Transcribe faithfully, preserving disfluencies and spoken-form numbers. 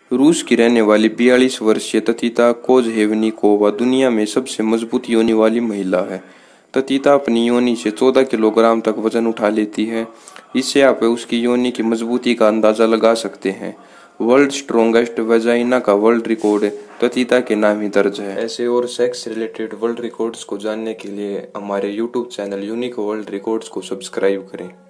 रूस की रहने वाली बयालीस वर्षीय ततिता कोज़हेवनिकोवा दुनिया में सबसे मजबूत योनि वाली महिला है। ततिता अपनी योनि से चौदह किलोग्राम तक वजन उठा लेती है। इससे आप उसकी योनि की मजबूती का अंदाजा लगा सकते हैं। वर्ल्ड स्ट्रोंगेस्ट वजाइना का वर्ल्ड रिकॉर्ड ततिता के नाम ही दर्ज है। ऐसे और सेक्स रिलेटेड वर्ल्ड रिकॉर्ड्स को जानने के लिए हमारे YouTube channel unique world records को सब्सक्राइब करें।